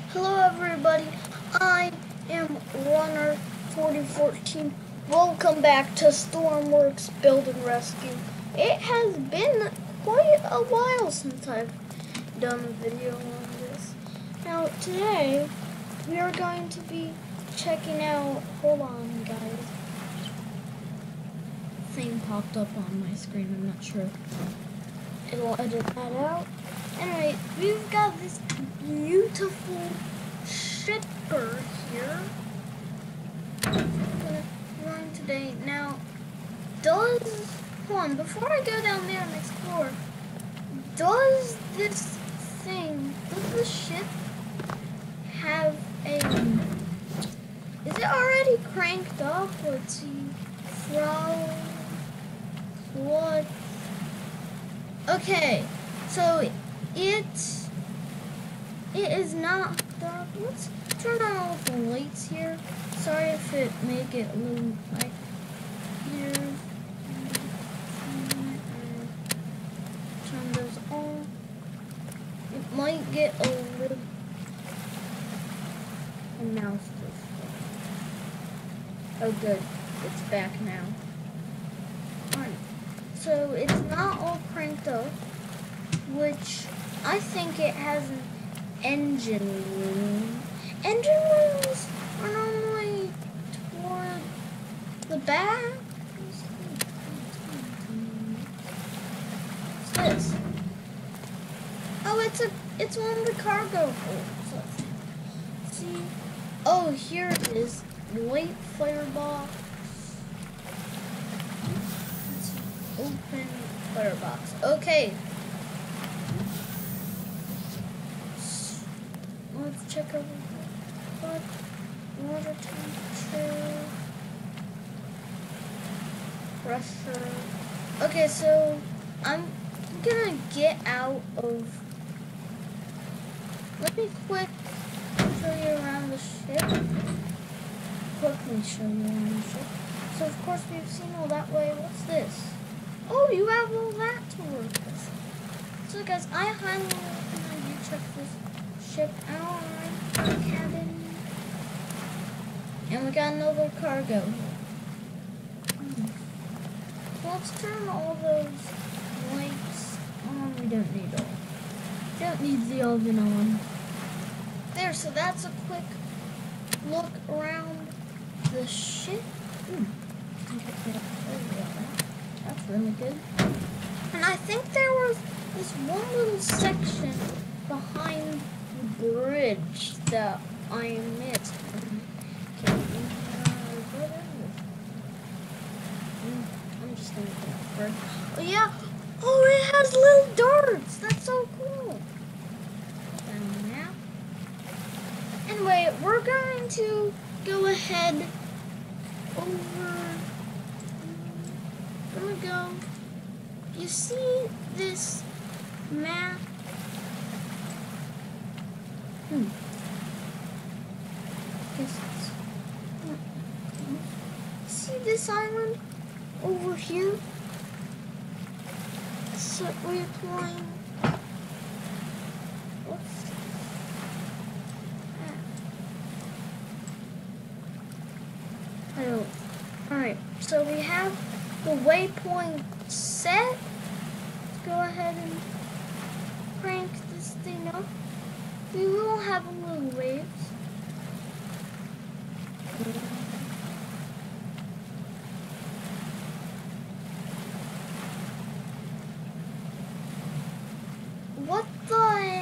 Hello everybody, I am Runner 4014. Welcome back to Stormworks Build and Rescue. It has been quite a while since I've done a video on this. Now today we are going to be checking out, hold on guys. Thing popped up on my screen, I'm not sure. It'll edit that out. Anyway, we've got this beautiful shipper here. I'm gonna run today. Now, hold on, before I go down there and explore, does this ship have is it already cranked up? Let's see, what? Okay, so it is not dark. Let's turn on all the lights here. Sorry if it may get a little like here. Turn those on. It might get a little. And now oh good, it's back now. Alright, so it's not all cranked up, which I think it has an engine room. Engine rooms are normally toward the back. What's this? Oh, it's one of the cargo holds. See? Oh, here it is. White firebox. Open firebox. Okay. Let's check over what water temperature, pressure. Okay, so I'm gonna get out of. Let me quick show you around the ship. Quickly show you around the ship. So of course we've seen all that way. What's this? Oh, you have all that to work with. So guys, I highly recommend you check this ship out. Cabin. And we got another cargo. So let's turn all those lights on. We don't need all. Don't need the oven on. There, so that's a quick look around the ship. That's really good. And I think there was this one little section behind the bridge that I missed. I'm just gonna get up first. Oh yeah. Oh, it has little darts. That's so cool. Down now. Anyway, we're going to go ahead over. I'm gonna go. You see this map? See this island over here? So we're flying. What's that? Oh, alright, so we have the waypoint set. Let's go ahead and crank this thing up. We will have a little waves. What the?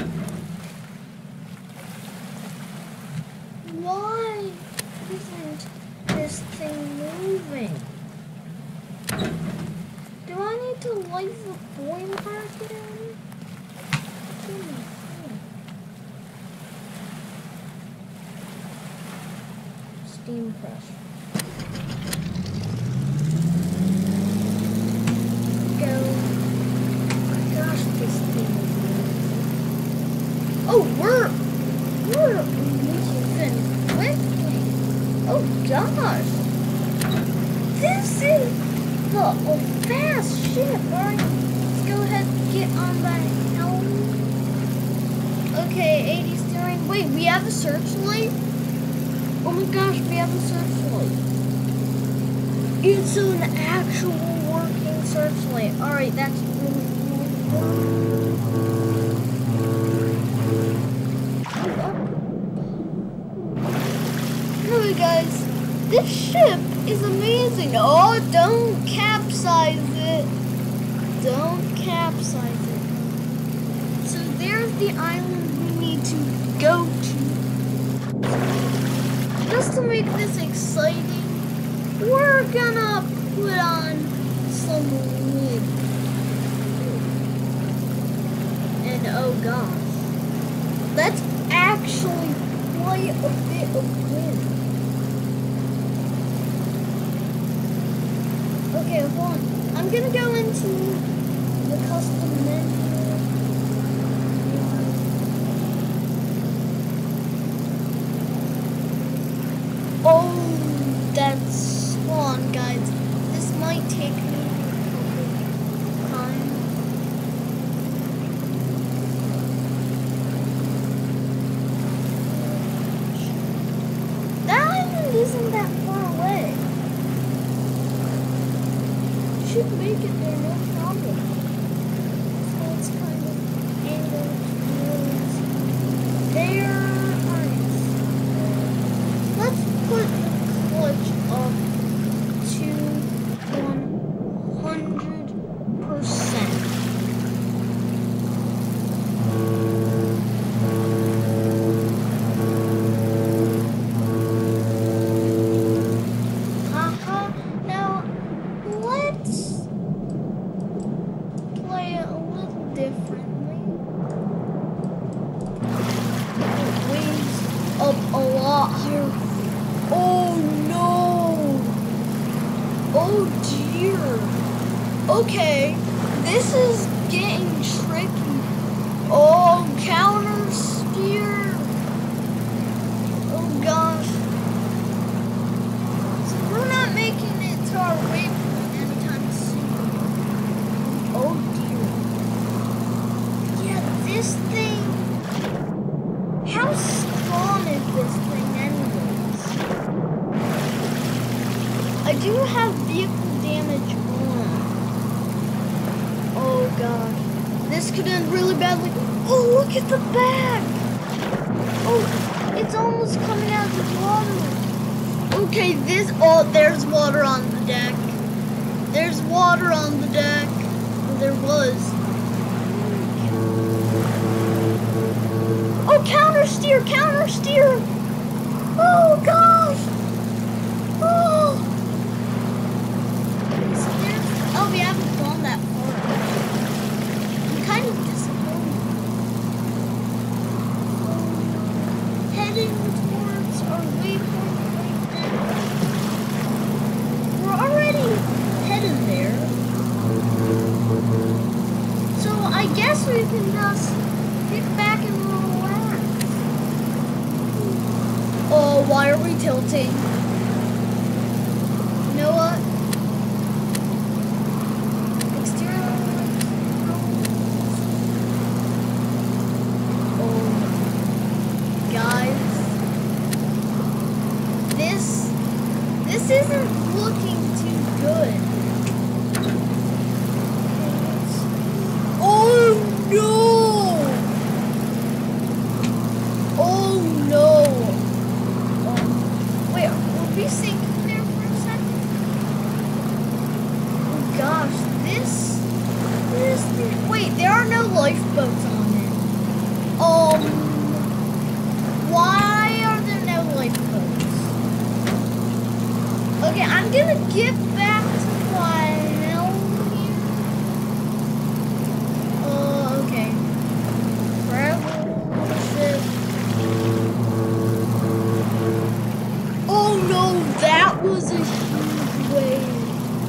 Why isn't this thing moving? Do I need to light the boiler again? Steam press. Go. Oh my gosh, this thing is moving. Oh, we're moving quickly. Oh gosh. This is the fast ship. Alright, let's go ahead and get on that helm. Okay, 80 steering. Wait. Wait, we have a searchlight? Oh my gosh, we have a searchlight. It's an actual working searchlight. Alright, that's really Anyway, guys, this ship is amazing. Oh, don't capsize it. Don't capsize it. So there's the island we need to go to. Just to make this exciting, we're gonna put on some wind. And oh gosh, that's actually quite a bit of wind. Okay, hold on. I'm gonna go into the custom menu. Oh, that's... Hold on, guys. This might take me a couple time. That island isn't that far away. Should make it there, no problem. So it's kind of angled towards there. Let's put the clutch up to 100%. Now let's play it a little differently. Waves up a lot higher. Oh no! Oh dear! Okay, this is getting tricky. Oh, counter steer! Oh gosh. So we're not making it to our waypoint anytime soon. Oh dear. Yeah, this thing... How strong is this thing anyways? I do have vehicle damage on. Oh gosh. This could end really badly. Oh, look at the back! Oh, it's almost coming out of the water. Okay, this... Oh, there's water on the deck. There's water on the deck. Well, there was. Oh, counter steer! Counter steer! Oh gosh! Oh! Oh, we haven't gone that far. I'm kind of disappointed. Heading towards our waypoint right now. We're already headed there. So I guess we can just kick back and relax. Oh, why are we tilting? You know what? This isn't looking too good. Oh no! Oh no! Wait, were we sinking there for a second? Oh gosh, this wait, there are no lifeboats on it. Why are there no lifeboats? Okay, I'm gonna get back to Lionel here. Okay. Travel ship. Oh no, that was a huge wave.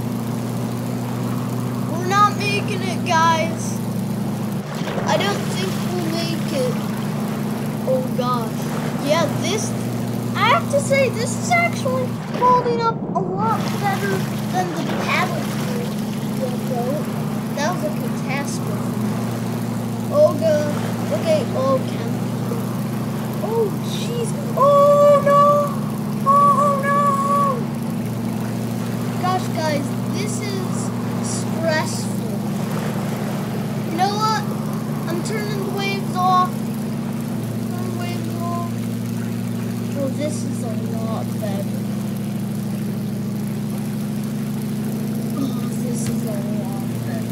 We're not making it, guys. I don't think we'll make it. Oh gosh. Yeah, this... I have to say, this is actually holding up a lot better than the paddle boat. That was a catastrophe. Oh god. Okay, oh counter. Oh Oh, jeez. Oh, no. Oh, no. Gosh, guys, this is stressful. You know what? I'm turning the waves off. Turn the waves off. Oh, this is a lot better. Oh, this is a lot better.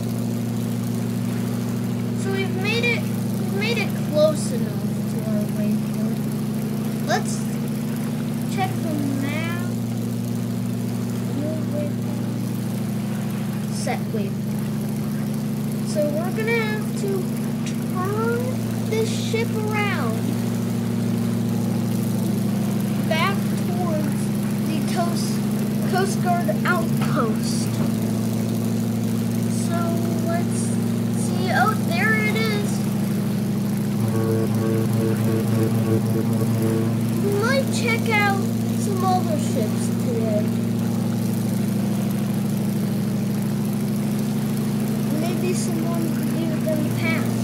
So we've made it close enough to our waypoint. Let's check the map. No waypoint. Set waypoint. So we're gonna have to turn this ship around back towards the Coast Guard outpost. So let's see. Oh, there it is. We might check out some other ships today. Maybe someone viewed them past.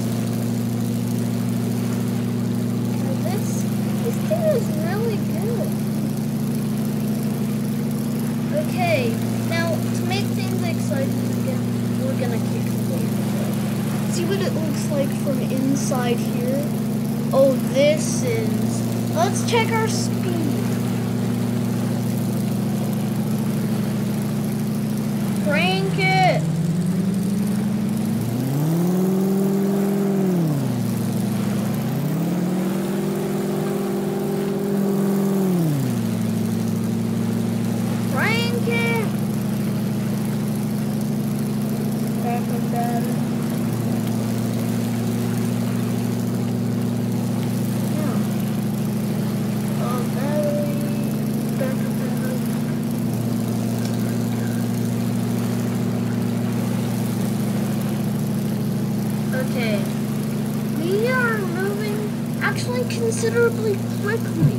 Now this thing is really good. Okay, now to make things exciting again, we're gonna kick the wave. See what it looks like from inside here? Oh, this is... Let's check our speed. Crank it. Crank it. Backup battery. Okay, we are moving actually considerably quickly.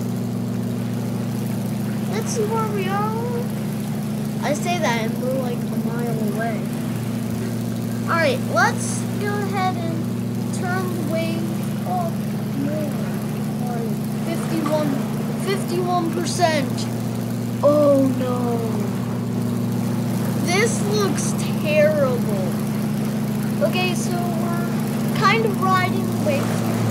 Let's see where we are. I say that and we're like a mile away. Alright, let's go ahead and turn the wave up more. Like 51%. Oh no. This looks terrible. Okay, so we're kind of riding the wave.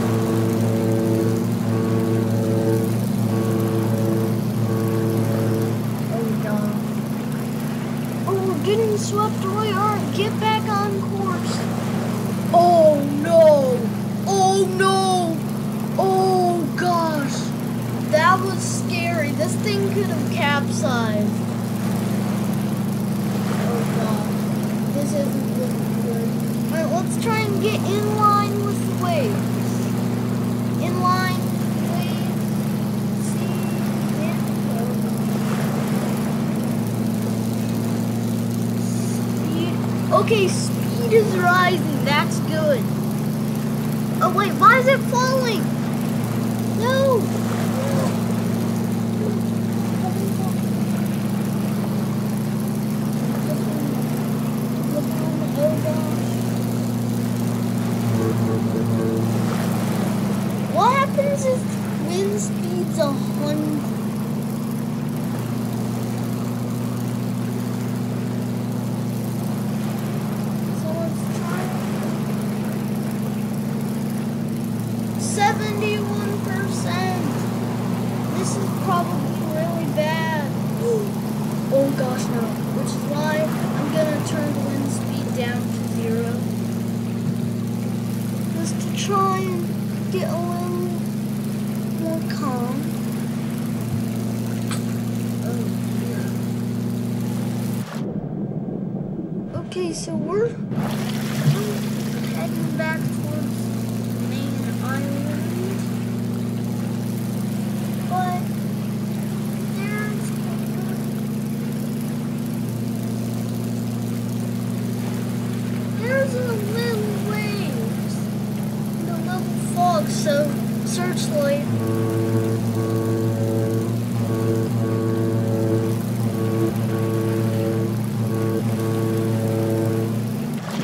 Oh god. Oh, we're getting swept away. Alright, get back on course. Oh no! Oh no! Oh gosh! That was scary. This thing could have capsized. Oh god. This isn't looking good. Alright, let's try and get in line with the waves. In line, waves, see, speed. Okay, speed is rising, that's good. Oh wait, why is it falling? No! What happens if wind speed's 100? So let's try 71%. This is probably really bad. Oh gosh, no. Which is why I'm gonna turn the wind speed down to 0. Just to try and get a little more calm. Oh dear. Okay, so we're heading back towards the main island. But there's a little waves. The little fog, so searchlight.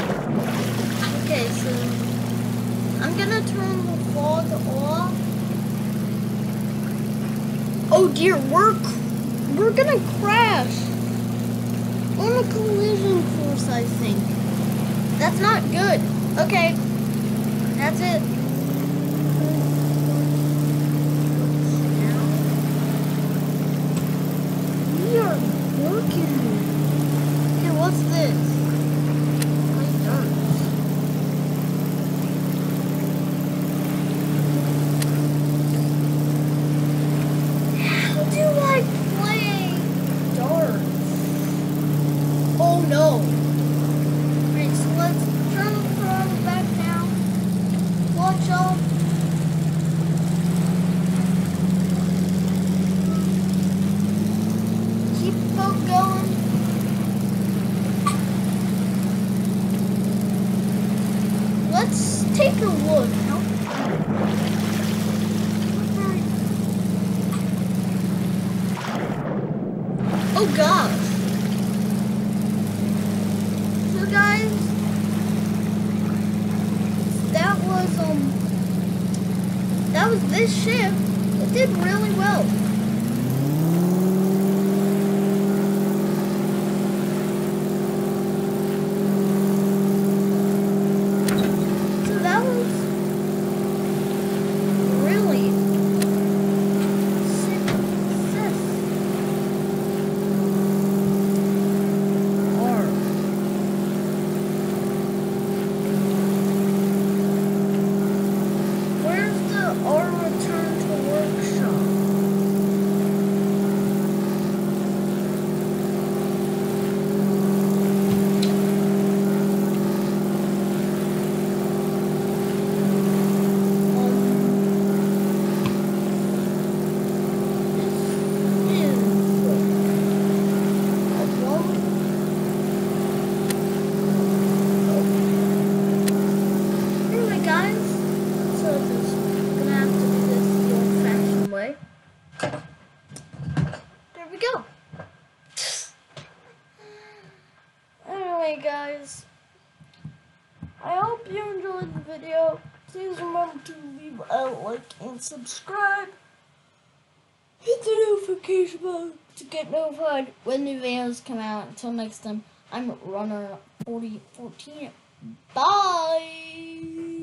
Okay, so I'm gonna turn the fog off Oh dear, we're gonna crash on a collision course, I think. That's not good. Okay, that's it. We are working. Okay, what's this? My darts. How do I play darts? Oh no. Alright, so let's turn the throttle back now. Watch off. Keep the boat going. Let's take a look. Oh gosh. So guys, that was this ship. It did really well. So that was really success. Where's our return to workshop? Anyway, guys, so this is gonna have to do this the old-fashioned way. There we go. Anyway, guys, I hope you enjoyed the video. Please remember to leave a like and subscribe. Hit the notification bell to get notified when new videos come out. Until next time, I'm Runner 4014. Bye!